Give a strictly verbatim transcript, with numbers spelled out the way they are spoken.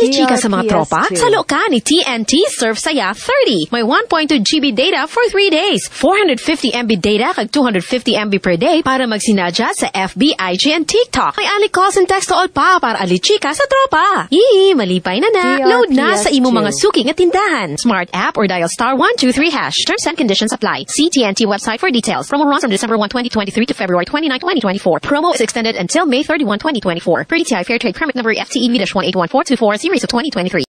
alichika sa mga tropa? Salo ka ni T N T SURFSAYA thirty. May one point two gigabyte data for three days. four hundred fifty megabytes data kag two hundred fifty megabytes per day para magsinadya sa F B, I G, and TikTok. May ali calls and text to all pa para alichika sa tropa. Yee, malipay na na. Load na sa imo mga suking at tindahan. Smart app or dial star one two three hash. Terms and conditions apply. See T N T website for details. Promo runs from December first, twenty twenty-three to February twenty-ninth, twenty twenty-four. Promo is extended until May thirty-first, twenty twenty-four. Per D T I Fair Trade Permit number F T E V one eight one four two four series of twenty twenty-three.